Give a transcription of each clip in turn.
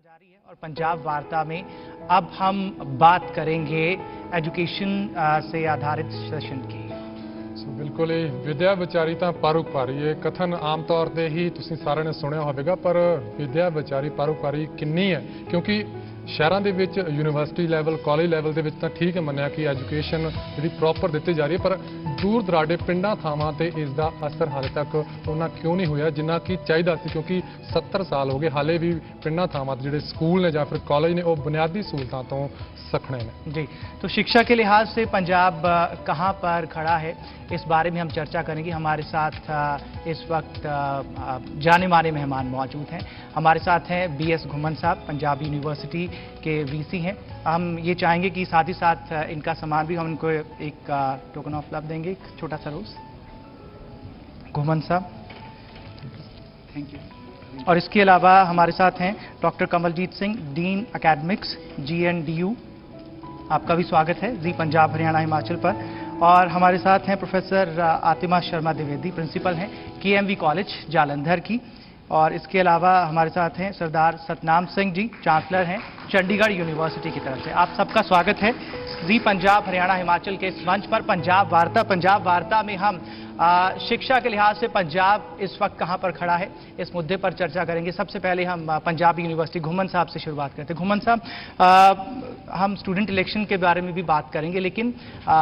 जारी है और पंजाब वार्ता में अब हम बात करेंगे एजुकेशन से आधारित सेशन की। बिल्कुल ही विद्या विचारी तो परोपकारी ये कथन आम तौर पर ही तुसीं सारे ने सुनिया होगा, पर विद्या विचारी परोपकारी किन्नी है, क्योंकि शहरों के विच यूनिवर्सिटी लैवल कॉलेज लैवल के तो ठीक है मन्निया कि एजुकेशन जी प्रॉपर दी जा रही है, पर दूर दराडे पिंडां थावां ते इसका असर हाले तक उन्ना क्यों नहीं होया जिन्ना कि चाहिए सी, क्योंकि 70 साल हो गए हाले भी पिंडां थावां ते जिहड़े स्कूल ने या फिर कॉलेज ने वो बुनियादी सहूलतां तो सखने ने। जी, तो शिक्षा के लिहाज से पंजाब कहाँ पर खड़ा है, इस बारे में हम चर्चा करेंगे। हमारे साथ इस वक्त जाने माने मेहमान मौजूद हैं। हमारे साथ हैं BS घुमन साहब, पंजाब यूनिवर्सिटी के VC हैं। हम ये चाहेंगे कि साथ ही साथ इनका सम्मान भी हम उनको एक टोकन ऑफ लव देंगे, एक छोटा सा रोज। घुमन साहब, थैंक यू। और इसके अलावा हमारे साथ हैं doctor Kamaljeet Singh, dean academics GNDU, आपका भी स्वागत है जी पंजाब हरियाणा हिमाचल पर। और हमारे साथ हैं प्रोफेसर आतिमा शर्मा द्विवेदी, प्रिंसिपल हैं KMV कॉलेज जालंधर की। और इसके अलावा हमारे साथ हैं सरदार सतनाम सिंह जी, चांसलर हैं चंडीगढ़ यूनिवर्सिटी की तरफ से। आप सबका स्वागत है जी पंजाब हरियाणा हिमाचल के इस मंच पर पंजाब वार्ता। पंजाब वार्ता में हम शिक्षा के लिहाज से पंजाब इस वक्त कहां पर खड़ा है, इस मुद्दे पर चर्चा करेंगे। सबसे पहले हम पंजाब यूनिवर्सिटी घुमन साहब से शुरुआत करते हैं। घुमन साहब, हम स्टूडेंट इलेक्शन के बारे में भी बात करेंगे, लेकिन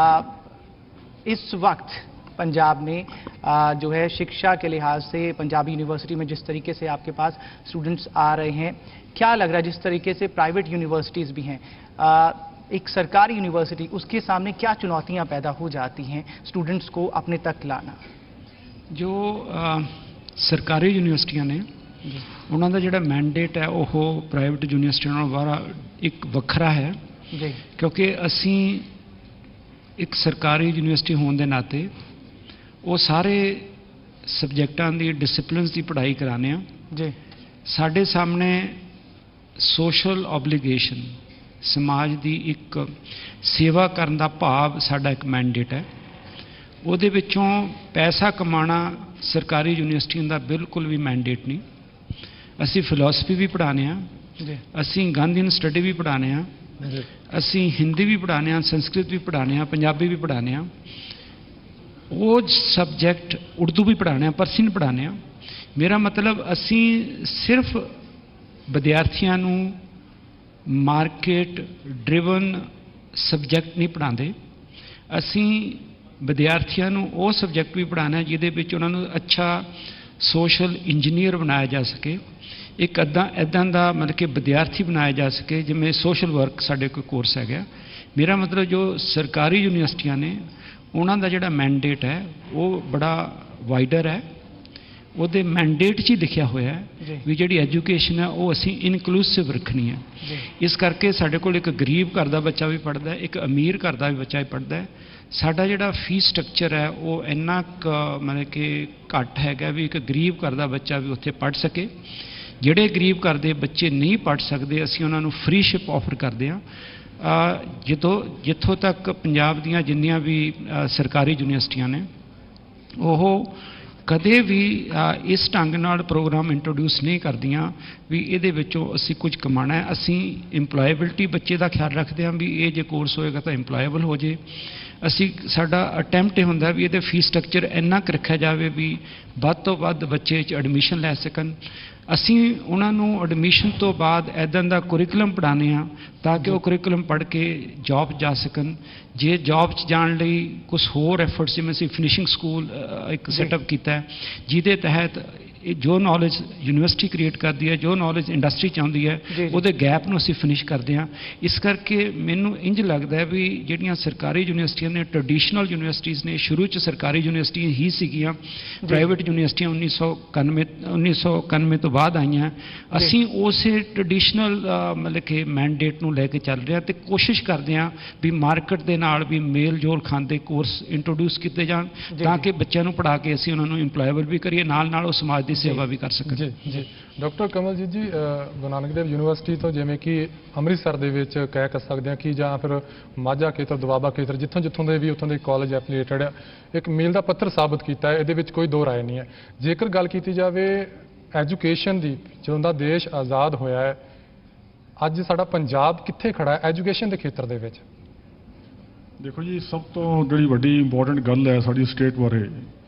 इस वक्त पंजाब में जो है शिक्षा के लिहाज से पंजाब यूनिवर्सिटी में जिस तरीके से आपके पास स्टूडेंट्स आ रहे हैं, क्या लग रहा है जिस तरीके से प्राइवेट यूनिवर्सिटीज़ भी हैं, एक सरकारी यूनिवर्सिटी, उसके सामने क्या चुनौतियां पैदा हो जाती हैं स्टूडेंट्स को अपने तक लाना? जो सरकारी यूनिवर्सिटियां ने उन्हों का जोड़ा मैंडेट है वो प्राइवेट यूनिवर्सिटियों नालों बाहर एक वखरा है जी, क्योंकि असी एक सरकारी यूनिवर्सिटी होने के नाते वो सारे सबजैक्टां दी डिसिपलिनस की पढ़ाई कराने जी। साडे सामने सोशल ऑबलीगेशन, समाज की एक सेवा करने का भाव साडा एक मैंडेट है। उहदे विचों पैसा कमाना सरकारी यूनिवर्सिटियों का बिल्कुल भी मैंडेट नहीं। असी फिलोसफी भी पढ़ाने, असी गांधीयन स्टडी भी पढ़ाने, असी हिंदी भी पढ़ाने, संस्कृत भी पढ़ाने, पंजाबी भी पढ़ाने, वो सबजैक्ट उर्दू भी पढ़ाने, परसियन पढ़ाने। मेरा मतलब असी सिर्फ विद्यार्थियों मार्केट ड्रिवन सबजैक्ट नहीं पढ़ाते, असी विद्यार्थियों वो सबजैक्ट भी पढ़ाना जिहदे विच उन्हां नूं अच्छा सोशल इंजीनियर बनाया जा सके, एक इदां दा मतलब कि विद्यार्थी बनाया जा सके जिवें सोशल वर्क साडे कोई कोर्स है। मेरा मतलब जो सरकारी यूनिवर्सिटियां ने उन्हां दा जिहड़ा मैंडेट है वो बड़ा वाइडर है। ਉਹਦੇ मैंडेट 'ਚ ही लिखा होया है भी जी एजुकेशन है वो असी इनकलूसिव रखनी है। इस करके साढ़े कोल एक गरीब घर का बच्चा भी पढ़ता है, एक अमीर घर का भी बच्चा भी पढ़ता है। साडा जिहड़ा फीस स्ट्रक्चर है वो इन्ना मतलब कि घट है भी एक गरीब घर का बच्चा भी उत्थे पढ़ सके। जिहड़े गरीब घर के बच्चे नहीं पढ़ सकते असी उन्हां नूं फ्रीशिप ऑफर करते हैं। जिथों तक पंजाब दीयां जिन्नियां भी सरकारी यूनिवर्सिटियां ने वो कदे भी इस ढंग नाल प्रोग्राम इंट्रोड्यूस नहीं करदियां भी इहदे विचों असीं कुछ कमाना है। असीं इंप्लॉयबिलिटी बच्चे का ख्याल रखते हैं भी ये जो कोर्स होएगा तो इंप्लॉयबल हो जाए। असीं साडा अटैम्प्ट हुंदा भी इहदे फीस स्ट्रक्चर इन्ना क रखिया जाए भी वध तो वध बच्चे एडमिशन लै सकन। असीं उन्हां नूं एडमिशन तो बाद इदां दा कुरिकुलम पढ़ाने ताकि वो कुरिकुलम पढ़ के जॉब जा सकन। जे जॉब च जाण लई कुछ होर एफर्ट्स जिवें असीं फिनिशिंग स्कूल एक सैटअप किया है जिहदे तहत जो नॉलेज यूनिवर्सिटी क्रिएट करती है, जो नॉलेज इंडस्ट्री चाहती है, वो गैप नूं असीं फिनिश करते हैं। इस करके मैनूं इंज लगता है भी जिहड़ियां सरकारी यूनिवर्सिटियां ने ट्रडिशनल यूनिवर्सिटीज़ ने शुरू च सरकारी यूनिवर्सिटियां ही सीगियां, प्राइवेट यूनिवर्सिटियां 1991 तो बाद आईयां। असीं उसे ट्रडिशनल मतलब कि मैंडेट नूं लैके चल रहे हैं तो कोशिश करते हैं भी मार्केट दे नाल भी मेल जोल खांदे कोर्स इंट्रोड्यूस किए जाण ताकि बच्चों नूं पढ़ा के असीं उन्हां नूं इंप्लॉयबल भी करिए, नाल नाल समाज की सेवा भी कर सकें। जी जी डॉक्टर कमलजीत जी, गुरु नानक देव यूनिवर्सिटी तो जिवें कि अमृतसर दे विच कह सकते हैं कि जां फिर माझा खेतर दुआबा खेतर जिथों जिथों के भी उत्थों के कॉलेज एफिलिएटेड है, एक मील का पत्थर साबित किया है। ये कोई दो राय नहीं है। जेकर गल की जाए एजुकेशन की, जो देश आज़ाद होया है ਅੱਜ ਸਾਡਾ ਪੰਜਾਬ ਕਿੱਥੇ ਖੜਾ ਹੈ ਐਜੂਕੇਸ਼ਨ ਦੇ ਖੇਤਰ ਦੇ ਵਿੱਚ? ਦੇਖੋ ਜੀ, ਸਭ ਤੋਂ ਜਿਹੜੀ ਵੱਡੀ ਇੰਪੋਰਟੈਂਟ ਗੱਲ ਹੈ ਸਾਡੀ ਸਟੇਟ ਬਾਰੇ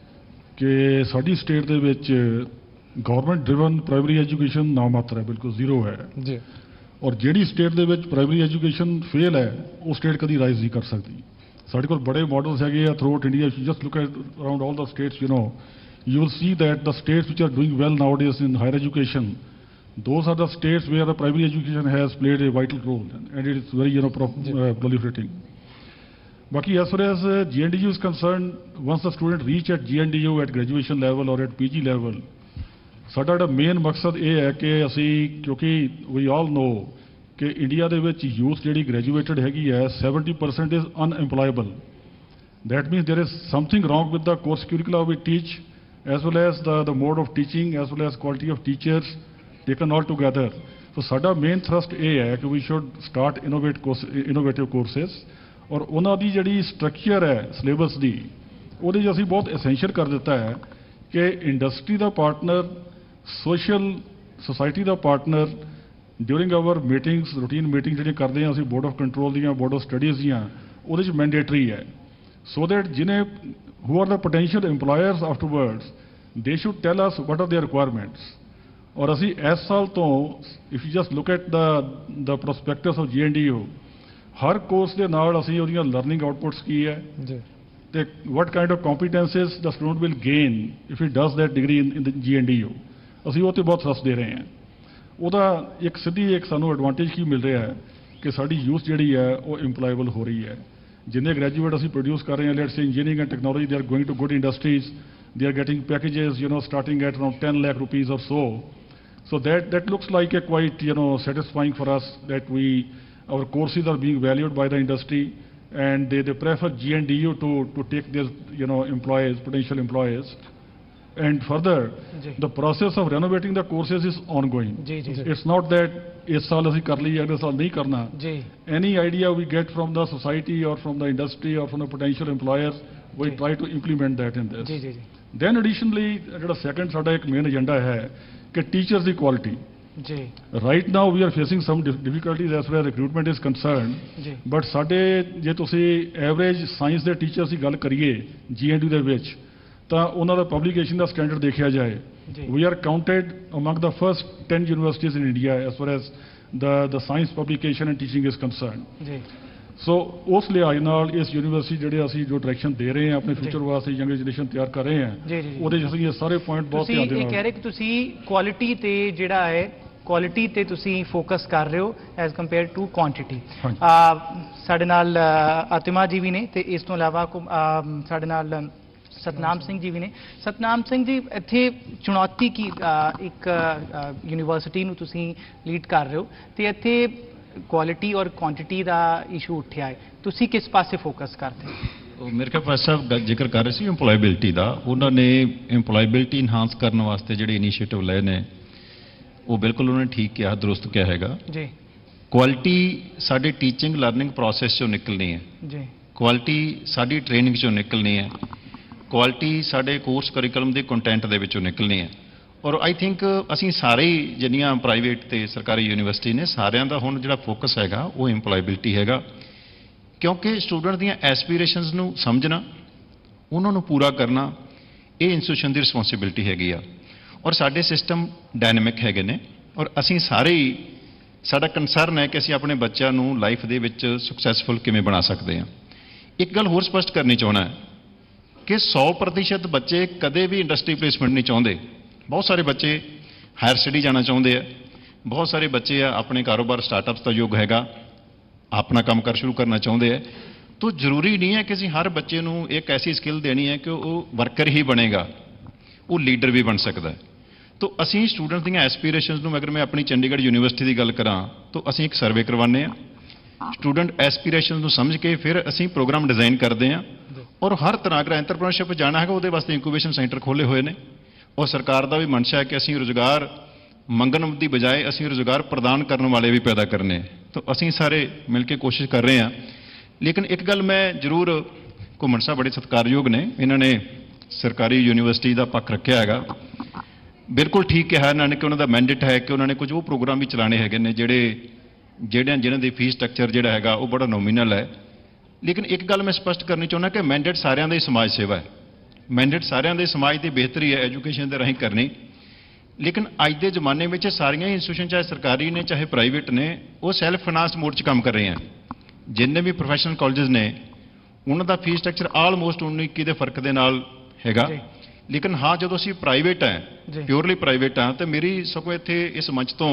ਕਿ ਸਾਡੀ ਸਟੇਟ ਦੇ ਵਿੱਚ ਗਵਰਨਮੈਂਟ ਡਰਿਵਨ ਪ੍ਰਾਇਮਰੀ ਐਜੂਕੇਸ਼ਨ ਨਾ ਮਾਤਰ ਹੈ, ਬਿਲਕੁਲ ਜ਼ੀਰੋ ਹੈ ਜੀ। ਔਰ ਜਿਹੜੀ ਸਟੇਟ ਦੇ ਵਿੱਚ ਪ੍ਰਾਇਮਰੀ ਐਜੂਕੇਸ਼ਨ ਫੇਲ ਹੈ ਉਹ ਸਟੇਟ ਕਦੀ ਰਾਈਜ਼ ਨਹੀਂ ਕਰ ਸਕਦੀ। ਸਾਡੇ ਕੋਲ ਬੜੇ ਮਾਡਲਸ ਹੈਗੇ ਆ throughout India. Just look at around all the states, you will see that the states which are doing well nowadays in higher education, those are the states where the primary education has played a vital role, and it is very proliferating. Baki, as far as GNDU is concerned, once the student reach at GNDU at graduation level or at PG level, ਸਾਡਾ ਜਿਹੜਾ main ਮਕਸਦ ਇਹ ਹੈ ਕਿ ਅਸੀਂ, ਕਿਉਂਕਿ we all know ਕਿ India ਦੇ ਵਿੱਚ ਯੂਥ ਜਿਹੜੀ ਗ੍ਰੈਜੂਏਟਡ ਹੈਗੀ ਹੈ 70% is unemployable. That means there is something wrong with the course curricula we teach, as well as the mode of teaching, as well as quality of teachers taken all together. So ਸਾਡਾ main thrust ਇਹ ਹੈ ਕਿ we should start innovative courses, ਔਰ ਉਹਨਾਂ ਦੀ ਜਿਹੜੀ structure ਹੈ syllabus ਦੀ, ਉਹਦੇ 'ਚ ਅਸੀਂ ਬਹੁਤ ਐਸੈਂਸ਼ੀਅਲ ਕਰ ਦਿੱਤਾ ਹੈ ਕਿ ਇੰਡਸਟਰੀ ਦਾ ਪਾਰਟਨਰ, ਸੋਸ਼ਲ ਸੋਸਾਇਟੀ ਦਾ partner during our meetings, routine meeting ਜਿਹੜੀਆਂ ਕਰਦੇ ਹਾਂ ਅਸੀਂ ਬੋਰਡ ਆਫ ਕੰਟਰੋਲ ਦੀਆਂ, ਬੋਰਡ ਆਫ ਸਟੱਡੀਜ਼ ਦੀਆਂ, ਉਹਦੇ 'ਚ ਮੈਂਡੇਟਰੀ ਹੈ। So that who are the potential employers afterwards, they should tell us what are their requirements. और असी इस साल तो if you just look at the prospectus of GNDU, हर कोर्स के नाल असी उहदियां learning outputs की है ते what kind of competences the student will gain if he does that degree in the GNDU, असी वो ते बहुत रस दे रहे हैं। ਉਹਦਾ ਇੱਕ ਸਿੱਧੀ ਇੱਕ ਸਾਨੂੰ ਐਡਵਾਂਟੇਜ ਕੀ ਮਿਲ ਰਿਹਾ ਹੈ ਕਿ ਸਾਡੀ ਯੂਥ ਜਿਹੜੀ ਹੈ ਉਹ ਇੰਪਲਾਏਬਲ ਹੋ ਰਹੀ ਹੈ। ਜਿੰਨੇ ਗ੍ਰੈਜੂਏਟ ਅਸੀਂ ਪ੍ਰੋਡਿਊਸ ਕਰ ਰਹੇ ਹਾਂ, let's say engineering and technology, they are going to good industries, they are getting packages starting at around 10 lakh rupees or so. So that looks like a quite satisfying for us that our courses are being valued by the industry, and they prefer GNDU to take their employees, potential employees. And further, the process of renovating the courses is ongoing. It's not that इस साल असी कर ली, अगले साल नहीं करना. Any idea we get from the society or from the industry or from the potential employers, we try to implement that in this. Then additionally, जो second साडा एक main agenda है कि teachers की quality. Right now we are facing some difficulties as far as recruitment is concerned. But साडे जे तुसी average science ਦੇ teachers ਦੀ ਗੱਲ ਕਰੀਏ GNDU ਦੇ ਵਿੱਚ, ਤਾਂ ਉਹਨਾਂ ਦਾ ਪਬਲੀਕੇਸ਼ਨ ਦਾ ਸਟੈਂਡਰਡ ਦੇਖਿਆ ਜਾਏ, we are counted among the first 10 universities in India as far as the science publication and teaching is concerned. So ਉਸ ਲਿਹਾਜ਼ ਨਾਲ ਇਸ ਯੂਨੀਵਰਸਿਟੀ ਜਿਹੜੇ ਅਸੀਂ ਜੋ ਡਾਇਰੈਕਸ਼ਨ ਦੇ ਰਹੇ ਹਾਂ ਆਪਣੇ ਫਿਊਚਰ ਵਾਸਤੇ, ਯੰਗ ਜਨਰੇਸ਼ਨ ਤਿਆਰ ਕਰ ਰਹੇ ਹਾਂ, ਉਹਦੇ 'ਚ ਅਸੀਂ ਇਹ ਸਾਰੇ ਪੁਆਇੰਟ ਬਹੁਤ ਧਿਆਨ ਦੇ ਨਾਲ। ਤੁਸੀਂ ਕਹਿ ਰਹੇ ਕਿ ਤੁਸੀਂ ਕੁਆਲਿਟੀ ਤੇ ਜਿਹੜਾ ਹੈ ਕੁਆਲਿਟੀ ਤੇ ਤੁਸੀਂ ਫੋਕਸ ਕਰ ਰਹੇ ਹੋ ਐਜ਼ ਕੰਪੇਅਰ ਟੂ ਕੁਆਂਟੀਟੀ। ਸਾਡੇ ਨਾਲ ਆਤਿਮਾ ਜੀ ਵੀ ਨੇ ਤੇ ਇਸ ਤੋਂ ਇਲਾਵਾ ਸਾਡੇ ਨਾਲ ਸਤਨਾਮ ਸਿੰਘ ਜੀ ਵੀ ਨੇ। ਸਤਨਾਮ ਸਿੰਘ ਜੀ, ਇੱਥੇ ਚੁਣੌਤੀ ਕੀ, ਇੱਕ ਯੂਨੀਵਰਸਿਟੀ ਨੂੰ ਤੁਸੀਂ ਲੀਡ ਕਰ ਰਹੇ ਹੋ ਤੇ ਇੱਥੇ ਕੁਆਲਿਟੀ ਔਰ ਕੁਆਂਟੀਟੀ ਦਾ ਇਸ਼ੂ ਉੱਠਿਆ ਹੈ, ਤੁਸੀਂ ਕਿਸ ਪਾਸੇ ਫੋਕਸ ਕਰਦੇ ਹੋ? ਮੇਰੇ ਖਿਆਲ ਪ੍ਰੋਫੈਸਰ ਸਾਹਿਬ ਜ਼ਿਕਰ ਕਰ ਰਹੇ ਸੀ ਇੰਪਲੋਏਬਿਲਟੀ ਦਾ। ਉਹਨਾਂ ਨੇ ਇੰਪਲੋਏਬਿਲਟੀ ਇਨਹਾਂਸ ਕਰਨ ਵਾਸਤੇ ਜਿਹੜੇ ਇਨੀਸ਼ੀਏਟਿਵ ਲਏ ਨੇ ਉਹ ਬਿਲਕੁਲ ਉਹਨਾਂ ਨੇ ਠੀਕ ਕਿਹਾ, ਦਰੁਸਤ ਕਿਹਾ ਹੈਗਾ ਜੀ। ਕੁਆਲਿਟੀ ਸਾਡੇ ਟੀਚਿੰਗ ਲਰਨਿੰਗ ਪ੍ਰੋਸੈਸ 'ਚੋਂ ਨਿਕਲਣੀ ਹੈ ਜੀ, ਕੁਆਲਿਟੀ ਸਾਡੀ ਟ੍ਰੇਨਿੰਗ 'ਚੋਂ ਨਿਕਲਣੀ ਹੈ, ਕੁਆਲਿਟੀ ਸਾਡੇ ਕੋਰਸ ਕਰਿਕੂਲਮ ਦੇ ਕੰਟੈਂਟ ਦੇ ਵਿੱਚੋਂ ਨਿਕਲਣੀ ਹੈ। ਔਰ ਆਈ ਥਿੰਕ ਅਸੀਂ ਸਾਰੇ ਜਿੰਨੀਆਂ ਪ੍ਰਾਈਵੇਟ ਤੇ ਸਰਕਾਰੀ ਯੂਨੀਵਰਸਿਟੀ ਨੇ ਸਾਰਿਆਂ ਦਾ ਹੁਣ ਜਿਹੜਾ ਫੋਕਸ ਹੈਗਾ ਉਹ ਇੰਪਲੋਏਬਿਲਟੀ ਹੈਗਾ, ਕਿਉਂਕਿ ਸਟੂਡੈਂਟ ਦੀਆਂ ਐਸਪੀਰੇਸ਼ਨਸ ਨੂੰ ਸਮਝਣਾ, ਉਹਨਾਂ ਨੂੰ ਪੂਰਾ ਕਰਨਾ, ਇਹ ਇੰਸਟੀਟਿਊਸ਼ਨ ਦੀ ਰਿਸਪੌਂਸਿਬਿਲਿਟੀ ਹੈਗੀ ਆ। ਔਰ ਸਾਡੇ ਸਿਸਟਮ ਡਾਇਨਾਮਿਕ ਹੈਗੇ ਨੇ ਔਰ ਅਸੀਂ ਸਾਰੇ ਹੀ, ਸਾਡਾ ਕੰਸਰਨ ਹੈ ਕਿ ਅਸੀਂ ਆਪਣੇ ਬੱਚਿਆਂ ਨੂੰ ਲਾਈਫ ਦੇ ਵਿੱਚ ਸਕਸੈਸਫੁਲ ਕਿਵੇਂ ਬਣਾ ਸਕਦੇ ਹਾਂ। ਇੱਕ ਗੱਲ ਹੋਰ ਸਪਸ਼ਟ ਕਰਨੀ ਚਾਹੁੰਦਾ ਕਿ 100% ਬੱਚੇ ਕਦੇ ਵੀ ਇੰਡਸਟਰੀ ਪਲੇਸਮੈਂਟ ਨਹੀਂ ਚਾਹੁੰਦੇ। ਬਹੁਤ ਸਾਰੇ ਬੱਚੇ ਹਾਇਰ ਸਟੱਡੀ ਜਾਣਾ ਚਾਹੁੰਦੇ ਆ, ਬਹੁਤ ਸਾਰੇ ਬੱਚੇ ਆ ਆਪਣੇ ਕਾਰੋਬਾਰ ਸਟਾਰਟਅਪਸ ਦਾ ਯੁੱਗ ਹੈਗਾ, ਆਪਣਾ ਕੰਮ ਕਰ ਸ਼ੁਰੂ ਕਰਨਾ ਚਾਹੁੰਦੇ ਆ। ਤਾਂ ਜ਼ਰੂਰੀ ਨਹੀਂ ਹੈ ਕਿ ਅਸੀਂ ਹਰ ਬੱਚੇ ਨੂੰ ਇੱਕ ਐਸੀ ਸਕਿੱਲ ਦੇਣੀ ਹੈ ਕਿ ਉਹ ਵਰਕਰ ਹੀ ਬਣੇਗਾ, ਉਹ ਲੀਡਰ ਵੀ ਬਣ ਸਕਦਾ ਹੈ। ਤਾਂ ਅਸੀਂ ਸਟੂਡੈਂਟਸ ਦੀਆਂ ਐਸਪੀਰੇਸ਼ਨਸ ਨੂੰ, ਅਗਰ ਮੈਂ ਆਪਣੀ ਚੰਡੀਗੜ੍ਹ ਯੂਨੀਵਰਸਿਟੀ ਦੀ ਗੱਲ ਕਰਾਂ ਤਾਂ ਅਸੀਂ ਇੱਕ ਸਰਵੇ ਕਰਵਾਉਂਦੇ ਹਾਂ, ਸਟੂਡੈਂਟ ਐਸਪੀਰੇਸ਼ਨਸ ਨੂੰ ਸਮਝ ਕੇ ਫਿਰ ਅਸੀਂ ਪ੍ਰੋਗਰਾਮ ਡਿਜ਼ਾਈਨ ਕਰਦੇ ਹਾਂ। ਔਰ ਹਰ ਤਰ੍ਹਾਂ ਅਗਰ ਐਂਟਰਪ੍ਰੈਨਰਸ਼ਿਪ ਜਾਣਾ ਹੈਗਾ ਉਹਦੇ ਵਾਸਤੇ ਇਨਕੂਬੇਸ਼ਨ ਸੈਂਟਰ ਖੋਲ੍ਹੇ ਹੋਏ ਨੇ। ਔਰ ਸਰਕਾਰ ਦਾ ਵੀ ਮਨਸ਼ਾ ਹੈ ਕਿ ਅਸੀਂ ਰੁਜ਼ਗਾਰ ਮੰਗਣ ਦੀ ਬਜਾਏ ਅਸੀਂ ਰੁਜ਼ਗਾਰ ਪ੍ਰਦਾਨ ਕਰਨ ਵਾਲੇ ਵੀ ਪੈਦਾ ਕਰਨੇ। ਤਾਂ ਅਸੀਂ ਸਾਰੇ ਮਿਲ ਕੇ ਕੋਸ਼ਿਸ਼ ਕਰ ਰਹੇ ਹਾਂ। ਲੇਕਿਨ ਇੱਕ ਗੱਲ ਮੈਂ ਜ਼ਰੂਰ, ਘੁੰਮਣ ਸਾਹਿਬ ਬੜੇ ਸਤਿਕਾਰਯੋਗ ਨੇ, ਇਹਨਾਂ ਨੇ ਸਰਕਾਰੀ ਯੂਨੀਵਰਸਿਟੀ ਦਾ ਪੱਖ ਰੱਖਿਆ ਹੈਗਾ, ਬਿਲਕੁਲ ਠੀਕ ਕਿਹਾ ਇਹਨਾਂ ਨੇ ਕਿ ਉਹਨਾਂ ਦਾ ਮੈਂਡੇਟ ਹੈ ਕਿ ਉਹਨਾਂ ਨੇ ਕੁਝ ਉਹ ਪ੍ਰੋਗਰਾਮ ਵੀ ਚਲਾਉਣੇ ਹੈਗੇ ਨੇ ਜਿਹੜੇ जिन्हां दी फीस स्ट्रक्चर जिहड़ा हैगा वो बड़ा नोमीनल है। लेकिन एक गल मैं स्पष्ट करनी चाहुंदा कि मैंडेट सारिआं दी समाज सेवा है, मैंडेट सारिआं दी समाज दी बेहतरी है एजुकेशन दे राहीं करनी। लेकिन अज के जमाने में सारियां इंस्टीट्यूशन चाहे सरकारी ने चाहे प्राइवेट ने वो सैल्फ फाइनांस मोड च काम कर रहे हैं। जिन्ने भी प्रोफैशनल कॉलेज ने उन्होंने फीस स्ट्रक्चर आलमोस्ट 19-21 के फर्क के नाल हैगा। लेकिन हाँ जो असी प्राइवेट हैं, प्योरली प्राइवेट हाँ, तो मेरी सगों इत्थे इस मंच तो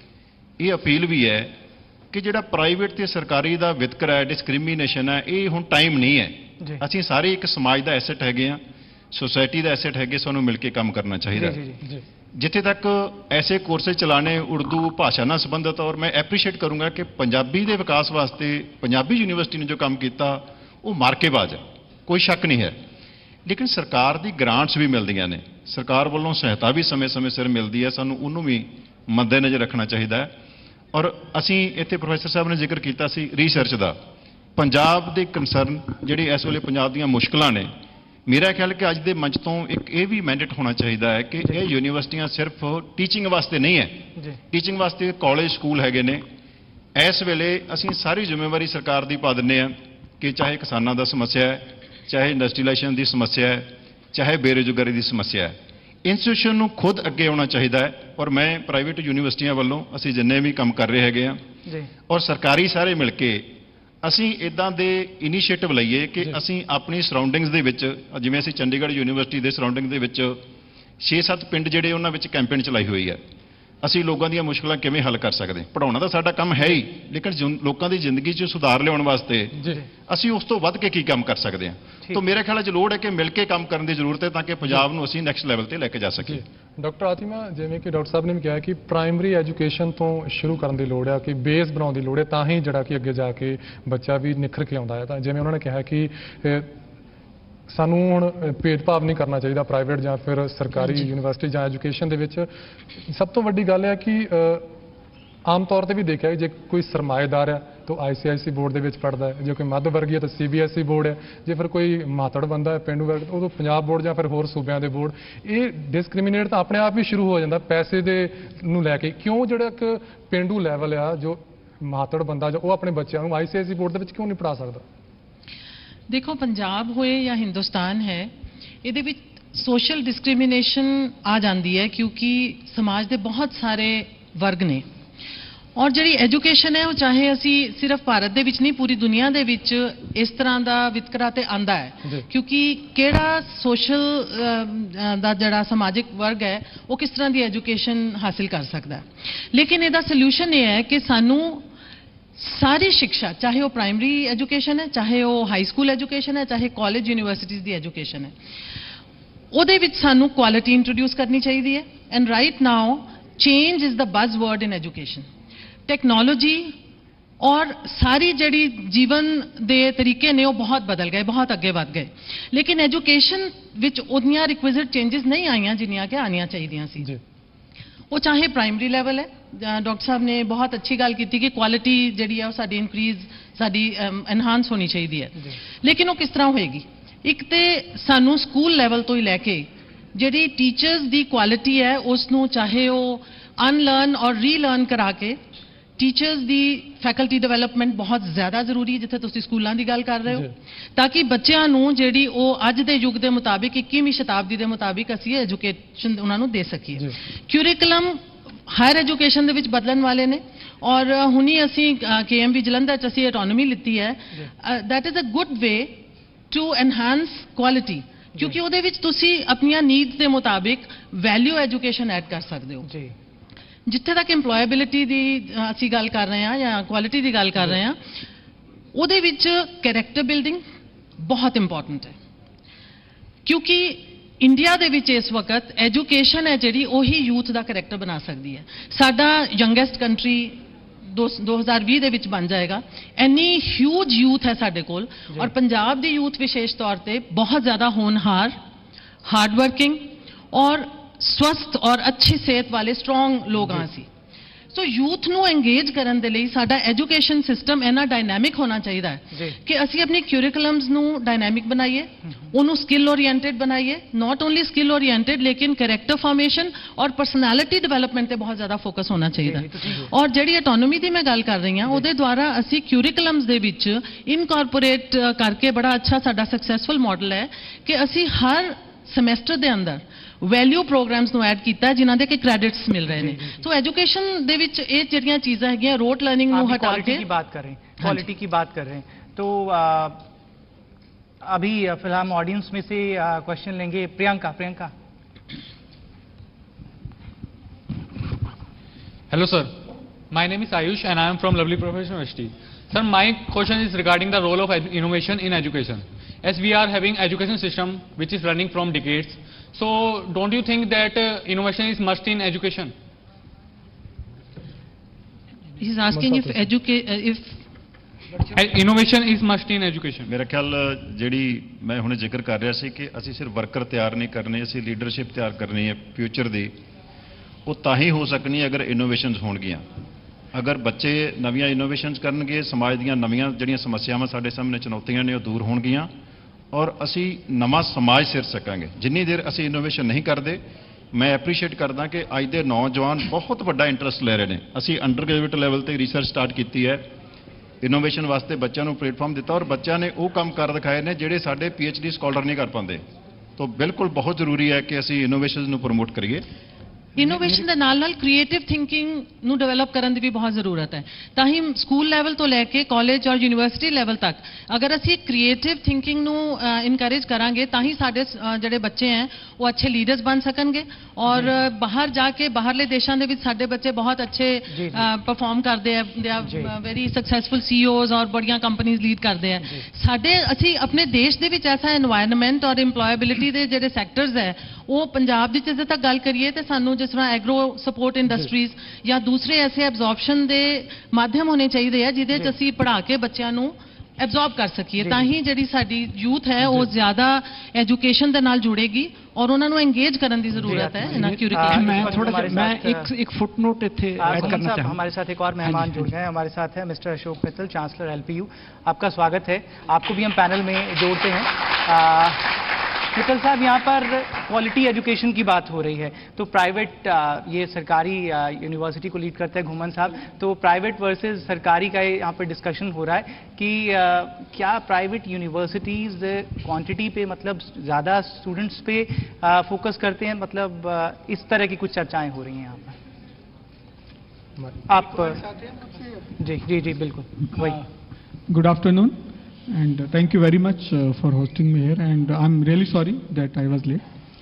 ये अपील भी है कि जिहड़ा प्राइवेट ते सरकारी दा वितकरा है, डिस्क्रिमीनेशन है, ये हुण टाइम नहीं है। असीं सारे एक समाज का एसैट हैगे आ, सोसाइटी का एसैट हैगे, सानूं मिल के काम करना चाहिए। जिथे तक ऐसे कोर्सेज चलाने उर्दू भाषा नाल संबंधित, और मैं एप्रीशिएट करूँगा कि पंजाबी के विकास वास्ते पंजाबी यूनीवर्सिटी ने जो काम किया वो मार्केबाज है, कोई शक नहीं है। लेकिन सरकार की ग्रांट्स भी मिलदियां ने, सरकार वालों सहायता भी समय समय सिर मिलती है, सानूं उन्होंने भी मद्देनज़र रखना चाहिए। और असीं इत्थे प्रोफैसर साहब ने जिक्र किया सी रिसर्च का, पंजाब के कंसर्न जिहड़ी इस वेले पंजाब दीयां मुश्किलां ने, मेरा ख्याल कि अज के मंच तो एक ये भी मैंडेट होना चाहिए है कि ये यूनीवर्सिटियां सिर्फ टीचिंग वास्ते नहीं है, टीचिंग वास्ते कॉलेज स्कूल हैगे ने। इस वेले असीं सारी जिम्मेवारी सरकार की पा दिंदे आ कि चाहे किसानों का समस्या है, चाहे इंडस्ट्रीलाइजेशन की समस्या है, चाहे बेरोजगारी की समस्या है, इंस्टीट्यूशन नूं खुद अगे आना चाहिए है। और मैं प्राइवेट यूनीवर्सिटियां वालों असीं जिन्ने भी काम कर रहे हैं और सरकारी सारे मिल के ਅਸੀਂ ਇਦਾਂ ਦੇ ਇਨੀਸ਼ੀਏਟਿਵ ਲਈਏ ਕਿ ਅਸੀਂ ਆਪਣੀ ਸਰਾਊਂਡਿੰਗਸ ਦੇ ਵਿੱਚ, ਜਿਵੇਂ ਅਸੀਂ ਚੰਡੀਗੜ੍ਹ ਯੂਨੀਵਰਸਿਟੀ ਦੇ ਸਰਾਊਂਡਿੰਗ ਦੇ ਵਿੱਚ 6-7 ਪਿੰਡ ਜਿਹੜੇ ਉਹਨਾਂ ਵਿੱਚ ਕੈਂਪੇਨ ਚਲਾਈ ਹੋਈ ਹੈ, ਅਸੀਂ ਲੋਕਾਂ ਦੀਆਂ ਮੁਸ਼ਕਲਾਂ ਕਿਵੇਂ ਹੱਲ ਕਰ ਸਕਦੇ। ਪੜਾਉਣਾ ਤਾਂ ਸਾਡਾ ਕੰਮ ਹੈ ਹੀ, ਲੇਕਿਨ ਲੋਕਾਂ ਦੀ ਜ਼ਿੰਦਗੀ 'ਚ ਸੁਧਾਰ ਲਿਆਉਣ ਵਾਸਤੇ ਅਸੀਂ ਉਸ ਤੋਂ ਵੱਧ ਕੇ ਕੀ ਕੰਮ ਕਰ ਸਕਦੇ ਹਾਂ। ਤਾਂ ਮੇਰੇ ਖਿਆਲ 'ਚ ਲੋੜ ਹੈ ਕਿ ਮਿਲ ਕੇ ਕੰਮ ਕਰਨ ਦੀ ਜ਼ਰੂਰਤ ਹੈ ਤਾਂ ਕਿ ਪੰਜਾਬ ਨੂੰ ਅਸੀਂ ਨੈਕਸਟ ਲੈਵਲ ਤੇ ਲੈ ਕੇ ਜਾ ਸਕੀਏ। ਡਾਕਟਰ ਆਤਿਮਾ, ਜਿਵੇਂ ਕਿ ਡਾਕਟਰ ਸਾਹਿਬ ਨੇ ਵੀ ਕਿਹਾ ਕਿ ਪ੍ਰਾਇਮਰੀ ਐਜੂਕੇਸ਼ਨ ਤੋਂ ਸ਼ੁਰੂ ਕਰਨ ਦੀ ਲੋੜ ਹੈ, ਕਿ ਬੇਸ ਬਣਾਉਣ ਦੀ ਲੋੜ ਹੈ, ਤਾਂ ਹੀ ਜਿਹੜਾ ਕਿ ਅੱਗੇ ਜਾ ਕੇ ਬੱਚਾ ਵੀ ਨਿਖਰ ਕੇ ਆਉਂਦਾ ਹੈ। ਤਾਂ ਜਿਵੇਂ ਉਹਨਾਂ ਨੇ ਕਿਹਾ ਕਿ ਸਾਨੂੰ ਹੁਣ ਭੇਦਭਾਵ ਨਹੀਂ ਕਰਨਾ ਚਾਹੀਦਾ ਪ੍ਰਾਈਵੇਟ ਜਾਂ ਫਿਰ ਸਰਕਾਰੀ ਯੂਨੀਵਰਸਿਟੀ ਜਾਂ ਐਜੂਕੇਸ਼ਨ ਦੇ ਵਿੱਚ। ਸਭ ਤੋਂ ਵੱਡੀ ਗੱਲ ਹੈ ਕਿ ਆਮ ਤੌਰ ਤੇ ਵੀ ਦੇਖਿਆ ਜੇ ਕੋਈ ਸਰਮਾਏਦਾਰ ਹੈ ਤਾਂ ICIC ਬੋਰਡ ਦੇ ਵਿੱਚ ਪੜ੍ਹਦਾ ਹੈ, ਜੇ ਕੋਈ ਮੱਧ ਵਰਗੀ ਹੈ ਤਾਂ CBSE ਬੋਰਡ ਹੈ, ਜੇ ਫਿਰ ਕੋਈ ਮਾਤੜ ਬੰਦਾ ਹੈ ਪੇਂਡੂ ਵਰਗ ਉਦੋਂ ਪੰਜਾਬ ਬੋਰਡ ਜਾਂ ਫਿਰ ਹੋਰ ਸੂਬਿਆਂ ਦੇ ਬੋਰਡ। ਇਹ ਡਿਸਕ੍ਰਿਮੀਨੇਟ ਤਾਂ ਆਪਣੇ ਆਪ ਹੀ ਸ਼ੁਰੂ ਹੋ ਜਾਂਦਾ ਪੈਸੇ ਦੇ ਨੂੰ ਲੈ ਕੇ। ਕਿਉਂ ਜਿਹੜਾ ਇੱਕ ਪੇਂਡੂ ਲੈਵਲ ਆ ਜੋ ਮਾਤੜ ਬੰਦਾ ਜੋ ਉਹ ਆਪਣੇ ਬੱਚਿਆਂ ਨੂੰ ICIC ਬੋਰਡ ਦੇ ਵਿੱਚ ਕਿਉਂ ਨਹੀਂ ਪੜ੍ਹਾ ਸਕਦਾ? देखो, पंजाब होए या हिंदुस्तान है, ਇਹਦੇ ਵਿੱਚ सोशल डिस्क्रिमिनेशन आ जाती है क्योंकि समाज के बहुत सारे वर्ग ने। और जी एजुकेशन है वो चाहे असी सिर्फ भारत दे विच नहीं पूरी दुनिया दे विच इस तरह का वितकरा ते आंदा है, क्योंकि केड़ा सोशल दा जड़ा समाजिक वर्ग है वो किस तरह की एजुकेशन हासिल कर सकता है। लेकिन इहदा सल्यूशन ये है कि सानू सारी शिक्षा, चाहे वो प्राइमरी एजुकेशन है, चाहे वो हाई स्कूल एजुकेशन है, चाहे कॉलेज यूनिवर्सिटीज़ की एजुकेशन है, ਉਹਦੇ ਵਿੱਚ ਸਾਨੂੰ ਕੁਆਲਿਟੀ ਇੰਟਰੋਡਿਊਸ ਕਰਨੀ ਚਾਹੀਦੀ ਹੈ। And right now change is the buzz word in education. Technology और सारी जड़ी जीवन दे तरीके ने वो बहुत बदल गए, बहुत अगे बढ़ गए, लेकिन एजुकेशन विच उन्नियां रिक्विजिट चेंजेस नहीं आईयां जिन्नियां कि आनियां चाहिदियां सी। वो चाहे प्राइमरी लैवल है, डॉक्टर साहब ने बहुत अच्छी गल की कि क्वालिटी जी है साडी इंक्रीज साडी एनहांस होनी चाहिए है, लेकिन वो किस तरह होएगी? एक तो सानू स्कूल लैवल तो ही लैके जी टीचर्स की क्वालिटी है उसनू चाहे वो अनलर्न और रीलर्न करा के टीचर्स की फैकल्टी डेवलपमेंट बहुत ज़्यादा जरूरी है, जिथे तुसीं स्कूलों की गल कर रहे हो, ताकि बच्चों नू जिहड़ी वो अज दे युग के मुताबिक 21वीं शताब्दी के मुताबिक असीं एजुकेशन उन्होंने दे सकीए। क्यूरिकुलम हायर एजुकेशन दे विच बदलण वाले ने और हुणी असीं KMB जलंधर च असीं ऑटोनॉमी लित्ती है। That is a good way to enhance quality, क्योंकि उहदे विच तुसीं अपनियां नीड्स के मुताबिक वैल्यू एजुकेशन ऐड कर सकते हो। जिथे तक इंप्लॉयबिलिटी की असीं गल कर रहे हैं या क्वालिटी की गल कर रहे हैं, उहदे विच कैरेक्टर बिल्डिंग बहुत इंपॉर्टेंट है, क्योंकि इंडिया दे विच इस वक्त एजुकेशन है जिहड़ी उही यूथ का कैरेक्टर बना सकती है। साडा यंगेस्ट कंट्री 2020 दे विच बन जाएगा, इन्नी ह्यूज यूथ है साडे कोल, और पंजाब दी यूथ विशेष तौर पर बहुत ज़्यादा होनहार, हार्डवर्किंग और स्वस्थ और अच्छी सेहत वाले स्ट्रॉन्ग लोग हाँ सी। तो यूथ ਨੂੰ ਐਂਗੇਜ ਕਰਨ ਦੇ ਲਈ ਸਾਡਾ ਐਜੂਕੇਸ਼ਨ ਸਿਸਟਮ ਇੰਨਾ ਡਾਇਨਾਮਿਕ ਹੋਣਾ ਚਾਹੀਦਾ ਹੈ ਕਿ ਅਸੀਂ ਆਪਣੀ ਕਿਉਰਿਕੂਲਮਸ ਨੂੰ ਡਾਇਨਾਮਿਕ ਬਣਾਈਏ, ਉਹਨੂੰ ਸਕਿੱਲ ਓਰੀਐਂਟਡ ਬਣਾਈਏ, ਨਾਟ ਓਨਲੀ ਸਕਿੱਲ ਓਰੀਐਂਟਡ ਲੇਕਿਨ ਕੈਰੈਕਟਰ ਫਾਰਮੇਸ਼ਨ ਔਰ ਪਰਸਨੈਲਿਟੀ ਡਿਵੈਲਪਮੈਂਟ ਤੇ ਬਹੁਤ ਜ਼ਿਆਦਾ ਫੋਕਸ ਹੋਣਾ ਚਾਹੀਦਾ। ਔਰ ਜਿਹੜੀ ਆਟੋਨੋਮੀ ਦੀ ਮੈਂ ਗੱਲ ਕਰ ਰਹੀ ਹਾਂ ਉਹਦੇ ਦੁਆਰਾ ਅਸੀਂ ਕਿਉਰਿਕੂਲਮਸ ਦੇ ਵਿੱਚ ਇਨਕੋਰਪੋਰੇਟ ਕਰਕੇ ਬੜਾ ਅੱਛਾ ਸਾਡਾ ਸਕਸੈਸਫੁਲ ਮਾਡਲ ਹੈ ਕਿ ਅਸੀਂ ਹਰ ਸਮੈਸਟਰ ਦੇ ਅੰਦਰ ਵੈਲਿਊ ਪ੍ਰੋਗਰਾਮਸ ਨੂੰ ਐਡ ਕੀਤਾ ਜਿਨ੍ਹਾਂ ਦੇ ਕਿ ਕ੍ਰੈਡਿਟਸ ਮਿਲ ਰਹੇ ਨੇ। ਸੋ ਐਜੂਕੇਸ਼ਨ ਦੇ ਵਿੱਚ ਇਹ ਜਿਹੜੀਆਂ ਚੀਜ਼ਾਂ ਹੈਗੀਆਂ ਰੋਟ ਲਰਨਿੰਗ ਨੂੰ ਹਟਾ ਕੇ की बात कर रहे हैं, क्वालिटी की बात कर रहे हैं, तो अभी फिलहाल ऑडियंस में से क्वेश्चन लेंगे। Priyanka. Hello sir, my name is Ayush and I am from Lovely Prof University. Sir, my question is regarding the role of innovation in education. As we are having education system which is running from decades, so don't you think that innovation is must in education? He's asking if innovation is must in education. ਮੇਰਾ ਖਿਆਲ ਜਿਹੜੀ ਮੈਂ ਹੁਣੇ ਜ਼ਿਕਰ ਕਰ ਰਿਹਾ ਸੀ ਕਿ ਅਸੀਂ ਸਿਰਫ ਵਰਕਰ ਤਿਆਰ ਨਹੀਂ ਕਰਨੇ, ਅਸੀਂ ਲੀਡਰਸ਼ਿਪ ਤਿਆਰ ਕਰਨੀ ਹੈ ਫਿਊਚਰ ਦੀ। ਉਹ ਤਾਂ ਹੀ ਹੋ ਸਕਣੀ ਅਗਰ ਇਨੋਵੇਸ਼ਨਸ ਹੋਣਗੀਆਂ। ਅਗਰ ਬੱਚੇ ਨਵੀਆਂ ਇਨੋਵੇਸ਼ਨਸ ਕਰਨਗੇ, ਸਮਾਜ ਦੀਆਂ ਨਵੀਆਂ ਜਿਹੜੀਆਂ ਸਮੱਸਿਆਵਾਂ ਸਾਡੇ ਸਾਹਮਣੇ ਚੁਣੌਤੀਆਂ ਨੇ ਉਹ ਦੂਰ ਹੋਣਗੀਆਂ ਔਰ ਅਸੀਂ ਨਵਾਂ ਸਮਾਜ ਸਿਰ ਸਕਾਂਗੇ। ਜਿੰਨੀ ਦੇਰ ਅਸੀਂ ਇਨੋਵੇਸ਼ਨ ਨਹੀਂ ਕਰਦੇ, ਮੈਂ ਐਪਰੀਸ਼ੀਏਟ ਕਰਦਾ ਕਿ ਅੱਜ ਦੇ ਨੌਜਵਾਨ ਬਹੁਤ ਵੱਡਾ ਇੰਟਰਸਟ ਲੈ ਰਹੇ ਨੇ। ਅਸੀਂ ਅੰਡਰ ਗ੍ਰੈਜੂਏਟ ਲੈਵਲ ਤੇ ਰਿਸਰਚ ਸਟਾਰਟ ਕੀਤੀ ਹੈ, ਇਨੋਵੇਸ਼ਨ ਵਾਸਤੇ ਬੱਚਿਆਂ ਨੂੰ ਪਲੇਟਫਾਰਮ ਦਿੱਤਾ ਔਰ ਬੱਚਿਆਂ ਨੇ ਉਹ ਕੰਮ ਕਰ ਦਿਖਾਏ ਨੇ ਜਿਹੜੇ ਸਾਡੇ PhD ਸਕਾਲਰ ਨਹੀਂ ਕਰ ਪਾਉਂਦੇ। ਤਾਂ ਬਿਲਕੁਲ ਬਹੁਤ ਜ਼ਰੂਰੀ ਹੈ ਕਿ ਅਸੀਂ ਇਨੋਵੇਸ਼ਨ ਨੂੰ ਪ੍ਰਮੋਟ ਕਰੀਏ। ਇਨੋਵੇਸ਼ਨ ਦੇ ਨਾਲ ਨਾਲ ਕ੍ਰੀਏਟਿਵ ਥਿੰਕਿੰਗ ਨੂੰ ਡਿਵੈਲਪ ਕਰਨ ਦੀ ਵੀ ਬਹੁਤ ਜ਼ਰੂਰਤ ਹੈ। ਤਾਂ ਹੀ ਸਕੂਲ ਲੈਵਲ ਤੋਂ ਲੈ ਕੇ ਕਾਲਜ ਔਰ ਯੂਨੀਵਰਸਿਟੀ ਲੈਵਲ ਤੱਕ ਅਗਰ ਅਸੀਂ ਕ੍ਰੀਏਟਿਵ ਥਿੰਕਿੰਗ ਨੂੰ ਇਨਕਰੇਜ ਕਰਾਂਗੇ ਤਾਂ ਹੀ ਸਾਡੇ ਜਿਹੜੇ ਬੱਚੇ ਹੈ ਉਹ ਅੱਛੇ ਲੀਡਰਸ ਬਣ ਸਕਣਗੇ ਔਰ ਬਾਹਰ ਜਾ ਕੇ ਬਾਹਰਲੇ ਦੇਸ਼ਾਂ ਦੇ ਵਿੱਚ ਸਾਡੇ ਬੱਚੇ ਬਹੁਤ ਅੱਛੇ ਪਰਫਾਰਮ ਕਰਦੇ ਆ, they are very successful CEOs ਔਰ ਬੜੀਆਂ ਕੰਪਨੀਆਂ ਲੀਡ ਕਰਦੇ ਆ। ਅਸੀਂ ਆਪਣੇ ਦੇਸ਼ ਦੇ ਵਿੱਚ ਐਸਾ এনवायरमेंट ਔਰ EMPLOYABILITY ਦੇ ਜਿਹੜੇ ਸੈਕਟਰਸ ਹੈ ਉਹ ਪੰਜਾਬ ਦੀ ਜਿੱਥੇ ਤੱਕ ਗੱਲ ਕਰੀਏ ਤੇ ਸਾਨੂੰ ਜਿਸ ਤਰ੍ਹਾਂ ਐਗਰੋ ਸਪੋਰਟ ਇੰਡਸਟਰੀਜ਼ ਜਾਂ ਦੂਸਰੇ ਐਸੇ ਐਬਜ਼ੌਰਪਸ਼ਨ ਦੇ ਮਾਧਿਅਮ ਹੋਣੇ ਚਾਹੀਦੇ ਆ ਜਿਹਦੇ 'ਚ ਅਸੀਂ ਪੜ੍ਹਾ ਕੇ ਬੱਚਿਆਂ ਨੂੰ ਐਬਜ਼ੌਰਬ ਕਰ ਸਕੀਏ। ਤਾਂ ਹੀ ਜਿਹੜੀ ਸਾਡੀ ਯੂਥ ਹੈ ਉਹ ਜ਼ਿਆਦਾ ਐਜੂਕੇਸ਼ਨ ਦੇ ਨਾਲ ਜੁੜੇਗੀ ਔਰ ਉਹਨਾਂ ਨੂੰ ਐਂਗੇਜ ਕਰਨ ਦੀ ਜ਼रूरत है ਇਹਨਾਂ क्यूरिकुलम। मैं एक फुटनोट इत्थे ऐड करना चाहूँगा। हमारे साथ एक और मेहमान जुड़ गए हैं। हमारे साथ है mister Ashok Mittal, chancellor LPU। आपका स्वागत है, आपको भी हम पैनल में जोड़ते हैं। मित्तल साहब, यहाँ पर क्वालिटी एजुकेशन की बात हो रही है, तो प्राइवेट, ये सरकारी यूनिवर्सिटी को लीड करते हैं घुमन साहब, तो प्राइवेट वर्सेस सरकारी का यहाँ पर डिस्कशन हो रहा है कि क्या प्राइवेट यूनिवर्सिटीज़ क्वांटिटी पे मतलब ज़्यादा स्टूडेंट्स पे फोकस करते हैं, मतलब इस तरह की कुछ चर्चाएं हो रही हैं यहाँ पर। आप जी बिल्कुल वही। Good afternoon and thank you very much for hosting me here, and I'm really sorry that I was late.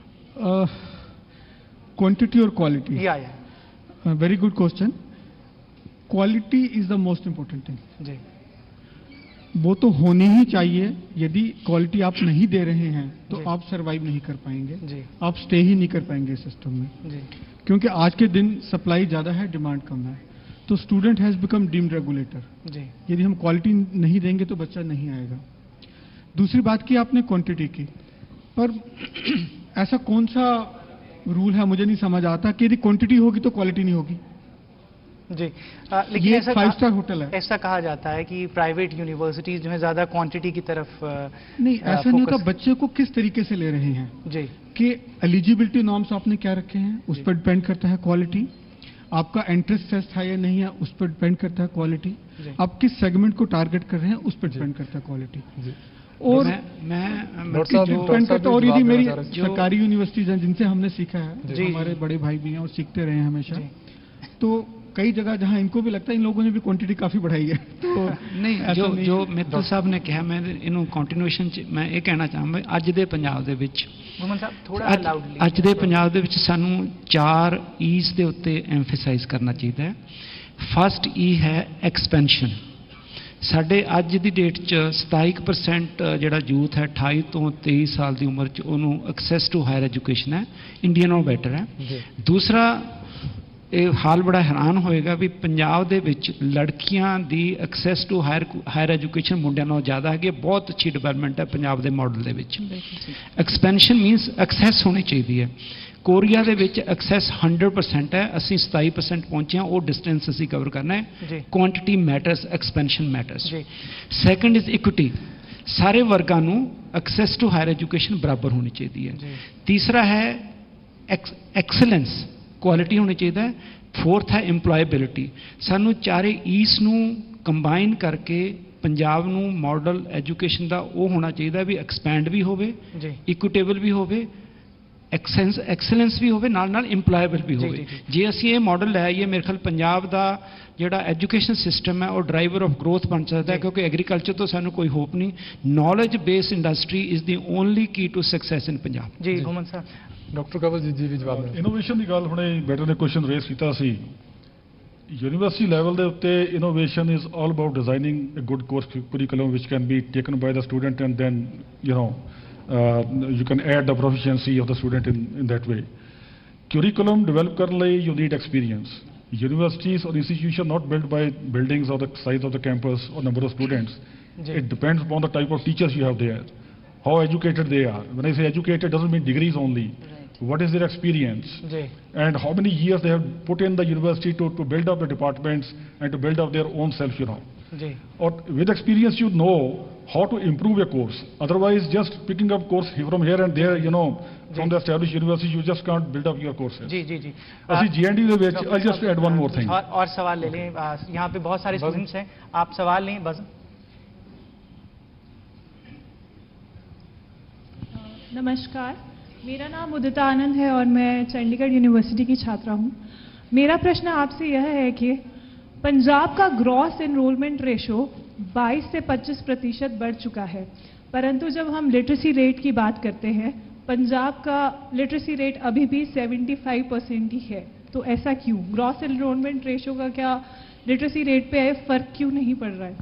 Quantity or quality? Yeah. Very good question. Quality is the most important thing. जी। वो तो होनी ही चाहिए। यदि quality आप नहीं दे रहे हैं तो आप सरवाइव नहीं कर पाएंगे जी। आप स्टे ही नहीं कर पाएंगे सिस्टम में जी। क्योंकि आज के दिन सप्लाई ज़्यादा है, डिमांड कम है, तो student has become deemed regulator. जी। यदि हम क्वालिटी नहीं देंगे तो बच्चा नहीं आएगा। दूसरी बात की आपने क्वांटिटी की, पर ऐसा कौन सा रूल है मुझे नहीं समझ आता कि यदि क्वांटिटी होगी तो क्वालिटी नहीं होगी। जी। लेकिन ऐसा 5 स्टार होटल है, ऐसा कहा जाता है कि प्राइवेट यूनिवर्सिटीज जो है ज्यादा क्वांटिटी की तरफ नहीं, ऐसा नहीं होता। बच्चे को किस तरीके से ले रहे हैं जी, कि एलिजिबिलिटी नॉर्म्स आपने क्या रखे हैं उस पर डिपेंड करता है क्वालिटी। आपका एंट्रेंस टेस्ट है या नहीं है उस पर डिपेंड करता है क्वालिटी। आप किस सेगमेंट को टारगेट कर रहे हैं उस पर डिपेंड करता है क्वालिटी। और डिपेंड करता है। और यदि मेरी सरकारी यूनिवर्सिटीज हैं जिनसे हमने सीखा है, हमारे बड़े भाई भी हैं और सीखते रहे हैं हमेशा, तो कई जगह जहां इनको भी लगता है इन लोगों ने भी क्वांटिटी काफी बढ़ाई है। तो नहीं, जो मित्तल साहब ने कहा, मैं इन्हों कंटिन्यूएशन मैं ये कहना चाहूँगा, अज दे पंजाब दे विच अज दे पंजाब दे विच सानू 4 ईज दे उत्ते एम्फेसाइज करना चाहिए है। फस्ट ई है एक्सपेंशन। साडे अज दी डेट च 27% जिहड़ा यूथ है 28 तो 23 साल की उम्र च उन्होंने एक्सैस टू हायर एजुकेशन है, इंडिया नालों बैटर है। दूसरा ये हाल बड़ा हैरान होएगा भी पंजाब दे विच लड़कियां दी एक्सैस टू हायर एजुकेशन मुंडियां नालों ज़्यादा है। बहुत अच्छी डिवेलपमेंट है पंजाब दे मॉडल दे विच। एक्सपेंशन मीनस एक्सैस होनी चाहिए है। कोरिया ਦੇ ਵਿੱਚ ਐਕਸੈਸ 100% ਹੈ, ਅਸੀਂ 27% ਪਹੁੰਚੇ ਹਾਂ, ਉਹ ਡਿਸਟੈਂਸ ਅਸੀਂ ਕਵਰ ਕਰਨਾ ਹੈ। Quantity matters, expansion matters. Second is equity, ਸਾਰੇ ਵਰਗਾਂ ਨੂੰ ਐਕਸੈਸ ਟੂ ਹਾਇਰ ਐਜੂਕੇਸ਼ਨ ਬਰਾਬਰ ਹੋਣੀ ਚਾਹੀਦੀ ਹੈ। ਤੀਸਰਾ ਹੈ ਐਕਸਲੈਂਸ, ਕੁਆਲਿਟੀ ਹੋਣੀ ਚਾਹੀਦਾ ਹੈ। फोर्थ है इंप्लॉयबिलिटी, सानू चारे ईस नू कंबाइन करके पंजाब नू मॉडल एजुकेशन का वो होना चाहिए भी एक्सपैंड भी होवे, इक्विटेबल भी होवे, एक्सलेंस भी होवे, नाल नाल इंप्लॉयबल भी होवे। जे असी ये मॉडल लै आईए मेरे ख्याल पंजाब का जिहड़ा एजुकेशन सिस्टम है वो ड्राइवर ऑफ ग्रोथ बन सकता है, क्योंकि एग्रीकल्चर तो सानू कोई होप नहीं। Knowledge based industry is the only key to success in Punjab. जी घुमन साहब। डॉक्टर कंवलजीत जी भी जवाब दें। इनोवेशन की गल हुणे बेटे ने क्वेश्चन रेस किया सी, यूनिवर्सिटी लैवल के उत्ते innovation is all about designing a good course curriculum which can be taken by the student and then you can add the proficiency of the student in that way. Curriculum develop करने लिए you need experience. Universities or institutions not built by buildings or the size of the campus or number of students. It depends upon the type of teachers you have there, how educated they are. When I say educated, doesn't mean degrees only. What is their experience and how many years they have put in the university to build up the departments and to build up their own self, Or with experience you know how to improve a course. Otherwise just picking up course from here and there, from the established university, you just can't build up your courses. Ji GND ਦੇ ਵਿੱਚ I'll just add one more thing. और सवाल ले लें, यहाँ पे बहुत सारे स्टूडेंट्स हैं, आप सवाल लें बस। नमस्कार, मेरा नाम उदिता आनंद है और मैं चंडीगढ़ यूनिवर्सिटी की छात्रा हूँ। मेरा प्रश्न आपसे यह है कि पंजाब का ग्रॉस एनरोलमेंट रेशो 22 से 25% बढ़ चुका है, परंतु जब हम लिटरेसी रेट की बात करते हैं, पंजाब का लिटरेसी रेट अभी भी 75% ही है। तो ऐसा क्यों? ग्रॉस एनरोलमेंट रेशो का क्या लिटरेसी रेट पे फर्क क्यों नहीं पड़ रहा है?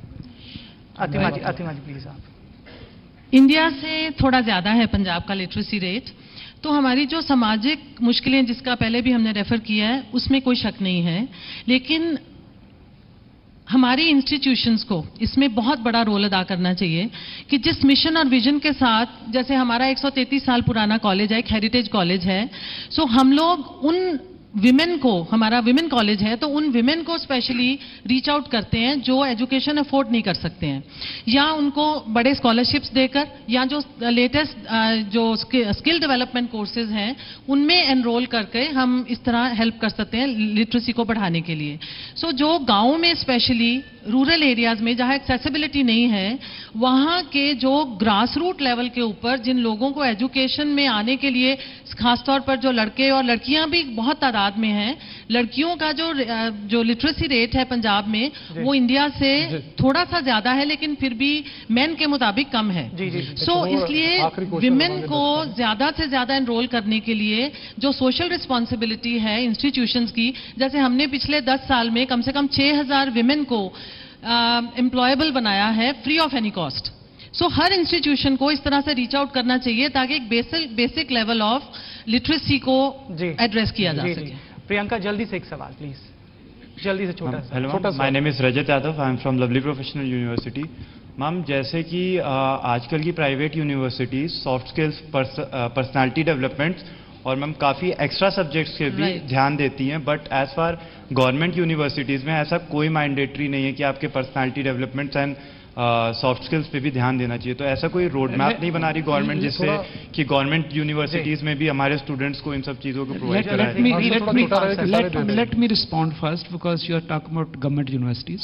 आतिमा जी प्लीज आप। इंडिया से थोड़ा ज़्यादा है पंजाब का लिटरेसी रेट, तो हमारी जो सामाजिक मुश्किलें जिसका पहले भी हमने रेफर किया है उसमें कोई शक नहीं है, लेकिन हमारी इंस्टीट्यूशंस को इसमें बहुत बड़ा रोल अदा करना चाहिए कि जिस मिशन और विजन के साथ, जैसे हमारा 133 साल पुराना कॉलेज है, एक हेरिटेज कॉलेज है, सो हम लोग उन विमेन को, हमारा विमेन कॉलेज है, तो उन विमेन को स्पेशली रीच आउट करते हैं जो एजुकेशन अफोर्ड नहीं कर सकते हैं, या उनको बड़े स्कॉलरशिप्स देकर, या जो लेटेस्ट जो स्किल डेवलपमेंट कोर्सेज हैं उनमें एनरोल करके हम इस तरह हेल्प कर सकते हैं लिटरेसी को बढ़ाने के लिए। सो जो गाँव में स्पेशली रूरल एरियाज में जहाँ एक्सेसिबिलिटी नहीं है, वहाँ के जो ग्रास रूट लेवल के ऊपर जिन लोगों को एजुकेशन में आने के लिए, खासतौर पर जो लड़के और लड़कियां भी बहुत तादाद में हैं, लड़कियों का जो लिटरेसी रेट है पंजाब में वो इंडिया से थोड़ा सा ज्यादा है, लेकिन फिर भी मेन के मुताबिक कम है। सो इसलिए विमेन को ज्यादा से ज्यादा एनरोल करने के लिए जो सोशल रिस्पॉन्सिबिलिटी है इंस्टीट्यूशंस की, जैसे हमने पिछले 10 साल में कम से कम 6000 विमेन को एम्प्लॉयबल बनाया है free of any cost. So हर इंस्टीट्यूशन को इस तरह से रीच आउट करना चाहिए ताकि एक बेसिक लेवल ऑफ लिटरेसी को एड्रेस किया जा सके। प्रियंका जल्दी से एक सवाल प्लीज, जल्दी से छोटा सा। Hello, my name is Rajat Yadav, I am from lovely professional university. Ma'am, जैसे कि आजकल की private universities soft skills, personality development और मैम काफ़ी एक्स्ट्रा सब्जेक्ट्स के भी ध्यान देती हैं, but as far government universities में ऐसा कोई मैंडेटरी नहीं है कि आपके personality developments and soft skills पे भी ध्यान देना चाहिए। तो ऐसा कोई रोड मैप नहीं बना रही गवर्नमेंट जिससे कि गवर्नमेंट यूनिवर्सिटीज़ में भी हमारे स्टूडेंट्स को इन सब चीज़ों को प्रोवाइड कराया। Let me respond first because you are talking about government universities.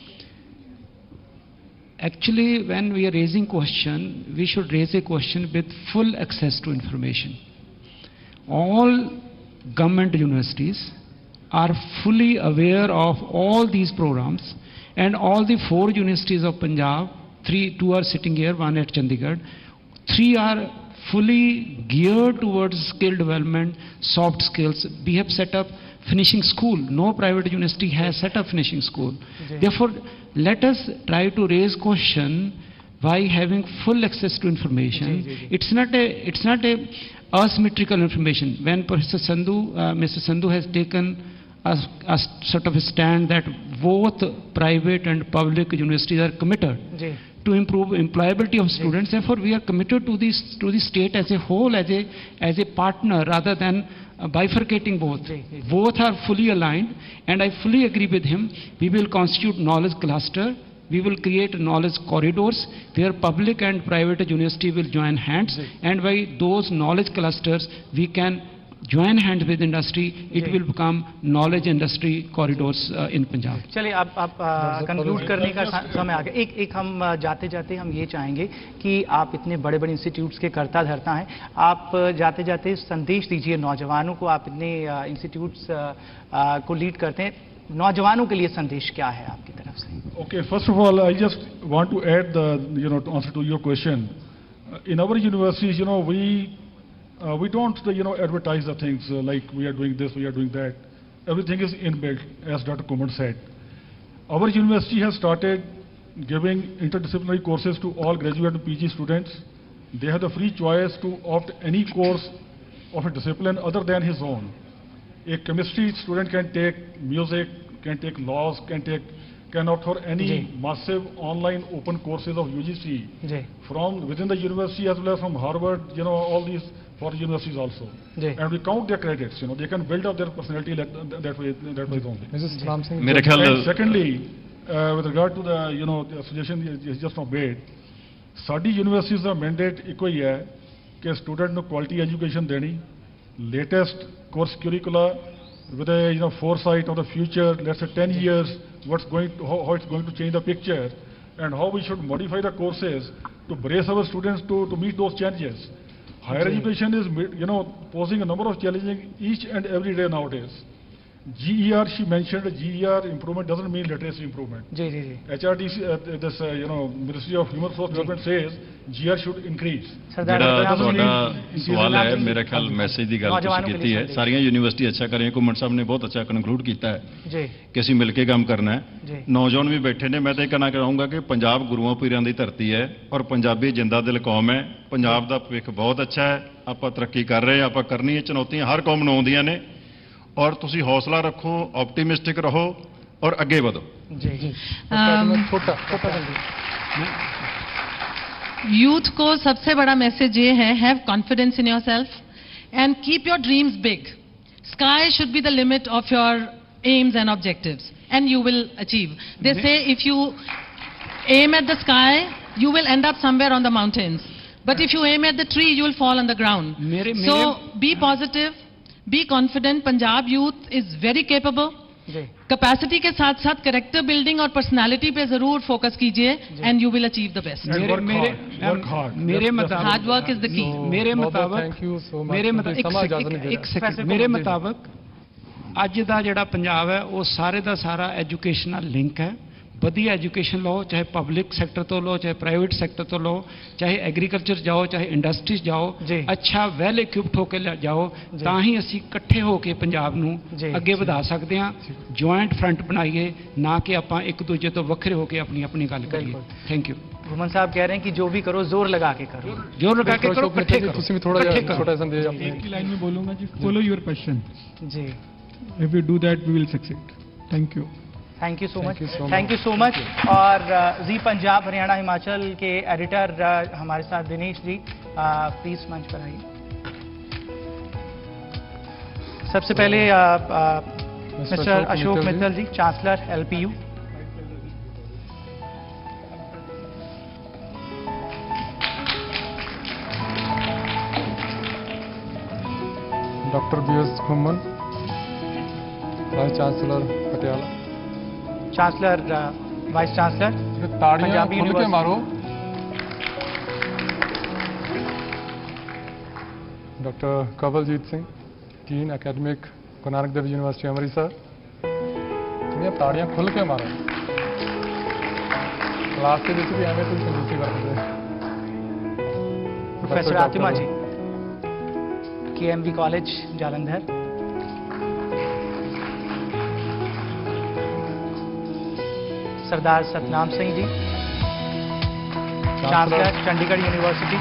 Actually, when we are raising question, we should raise a question with full access to information. All government universities are fully aware of all these programs, and all the 4 universities of Punjab, 2 are sitting here, 1 at Chandigarh, 3 are fully geared towards skill development, soft skills. We have set up finishing school. No private university has set up finishing school. Therefore, let us try to raise question by having full access to information. It's not a asymmetrical information. When Professor Sandhu, Mr. Sandhu has taken a sort of a stand that both private and public universities are committed to improve employability of students. Therefore, we are committed to the state as a whole, as a partner, rather than bifurcating both. Both are fully aligned, and I fully agree with him. We will constitute knowledge cluster. We will create knowledge corridors where public and private university will join hands, and by those knowledge clusters we can join hands with industry. It will become knowledge industry corridors in Punjab. चलिए आप conclude करने का समय आ गया. एक हम जाते जाते हम ये चाहेंगे कि आप इतने बड़े बड़े इंस्टीट्यूट्स के कर्ता धर्ता हैं, आप जाते जाते संदेश दीजिए नौजवानों को. आप इतने इंस्टीट्यूट्स को लीड करते हैं, नौजवानों के लिए संदेश क्या है आपकी तरफ से? Okay, first of all, I just want to add to answer to your question. In our universities, we don't, advertise the things like we are doing this, we are doing that. Everything is inbuilt, as Dr. Ghuman said. Our university has started giving interdisciplinary courses to all graduate and PG students. They have the free choice to opt any course of a discipline other than his own. A chemistry student can take music, can take laws, can opt for any massive online open courses of UGC from within the university as well as from Harvard, all these foreign universities also. And we count their credits, they can build up their personality that way only. Mrs. Satnam Singh. And secondly, with regard to the suggestion is just not made, साडी universities का mandate इको ही है कि student को quality education देनी, latest course curricula with a foresight of the future, let's say 10 years, how it's going to change the picture, and how we should modify the courses to brace our students to meet those challenges. Higher education is, posing a number of challenges each and every day nowadays. GER, she mentioned, GER improvement doesn't mean literacy improvement. HRDC, this, Ministry of Human Resource Development says GER should increase. ਜਿਹੜਾ ਤੁਹਾਡਾ ਸਵਾਲ ਹੈ ਮੇਰੇ ਖਿਆਲ message ਦੀ ਗੱਲ ਤੁਸੀਂ ਕੀਤੀ ਹੈ, ਸਾਰੀਆਂ ਯੂਨੀਵਰਸਿਟੀ ਅੱਛਾ ਕਰ ਰਹੀਆਂ, ਘੁੰਮਣ ਸਾਹਿਬ ਨੇ ਬਹੁਤ ਅੱਛਾ ਕਨਕਲੂਡ ਕੀਤਾ ਹੈ ਕਿ ਅਸੀਂ ਮਿਲ ਕੇ ਕੰਮ ਕਰਨਾ ਹੈ। ਨੌਜਵਾਨ ਵੀ ਬੈਠੇ ਨੇ, ਮੈਂ ਤਾਂ ਇਹ ਕਹਿਣਾ ਚਾਹੂੰਗਾ ਕਿ ਪੰਜਾਬ ਗੁਰੂਆਂ ਪੀਰਾਂ ਦੀ ਧਰਤੀ ਹੈ ਔਰ ਪੰਜਾਬੀ ਜਿੰਦਾ ਦਿਲ ਕੌਮ ਹੈ। ਪੰਜਾਬ ਦਾ ਭਵਿੱਖ ਬਹੁਤ ਅੱਛਾ ਹੈ, ਆਪਾਂ ਤਰੱਕੀ ਕਰ ਰਹੇ ਹਾਂ, ਆਪਾਂ ਕਰਨੀ ਹੈ। ਚੁਣੌਤੀਆਂ ਹਰ ਕੌਮ ਨੂੰ ਆਉਂਦੀਆਂ ਨੇ और तुसी हौसला रखो, ऑप्टिमिस्टिक रहो और आगे बढ़ो। यूथ को सबसे बड़ा मैसेज ये है, have confidence in yourself and keep your dreams big. Sky should be the limit of your aims and objectives and you will achieve. They say if you aim at the sky you will end up somewhere on the mountains, but if you aim at the tree you will fall on the ground. So be positive, be confident. Punjab youth is very capable. Capacity के साथ साथ character building और personality पे जरूर focus कीजिए and you will achieve the best. मेरे मुताबिक ਅੱਜ ਦਾ ਜਿਹੜਾ ਪੰਜਾਬ ਹੈ ਉਹ ਸਾਰੇ ਦਾ ਸਾਰਾ ਐਜੂਕੇਸ਼ਨਲ ਲਿੰਕ ਹੈ. ਵਧੀਆ ਐਜੂਕੇਸ਼ਨ ਲਓ, ਚਾਹੇ ਪਬਲਿਕ ਸੈਕਟਰ ਤੋਂ ਲਓ, ਚਾਹੇ ਪ੍ਰਾਈਵੇਟ ਸੈਕਟਰ ਤੋਂ ਲਓ, ਚਾਹੇ ਐਗਰੀਕਲਚਰ ਜਾਓ, ਚਾਹੇ ਇੰਡਸਟਰੀਜ਼ ਜਾਓ, ਅੱਛਾ ਵੈਲ ਇਕਵਿਪਡ ਹੋ ਕੇ ਜਾਓ, ਤਾਂ ਹੀ ਅਸੀਂ ਇਕੱਠੇ ਹੋ ਕੇ ਪੰਜਾਬ ਨੂੰ ਅੱਗੇ ਵਧਾ ਸਕਦੇ ਹਾਂ. ਜੁਆਇੰਟ ਫਰੰਟ ਬਣਾਈਏ, ਨਾ ਕਿ ਆਪਾਂ ਇੱਕ ਦੂਜੇ ਤੋਂ ਵੱਖਰੇ ਹੋ ਕੇ ਆਪਣੀ ਆਪਣੀ ਗੱਲ ਕਰੀਏ. Thank you. घुमन साहब कह रहे हैं कि जो भी करो जोर लगा के करो, जोर लगा के करो, इकट्ठे करो. ਤੁਸੀਂ ਵੀ ਥੋੜਾ ਜਿਹਾ ਛੋਟਾ ਸੰਦੇਸ਼ ਆਪਣੇ एक ही लाइन में बोलूंगा जी, फॉलो योर पैशन. जी, if we do that we will succeed. Thank you. Thank you so much. Thank you so much. और जी पंजाब हरियाणा हिमाचल के एडिटर हमारे साथ दिनेश जी, प्लीज मंच पर आइए. सबसे पहले mister Ashok Mittal ji, chancellor LPU. Doctor BS Ghuman, vice chancellor Patiala. Chancellor, vice chancellor, ताड़ियां खुल के मारो. Doctor Kanwaljeet Singh, dean academic Guru Nanak Dev university Amritsar. थोड़ियां ताड़ियां खुल के मारो. क्लास के भी एवं तुम कंजूसी करते. Professor Atima ji, KMV college Jalandhar. Sardar Satnam Singh ji, chancellor Chandigarh university.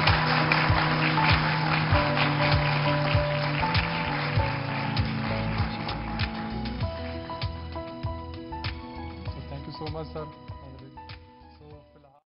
Thank you so much sir.